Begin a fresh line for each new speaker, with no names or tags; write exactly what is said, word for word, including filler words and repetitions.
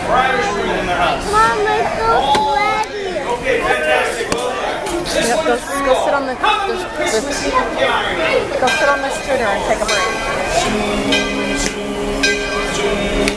Irish women in their house.
Mom, it's so sweaty.
Okay, fantastic. Well done. This
Yep,
one
go,
is for
go
you.
sit on the,
Come,
the,
Christmas
the
yarn.
go sit on the scooter and take a break.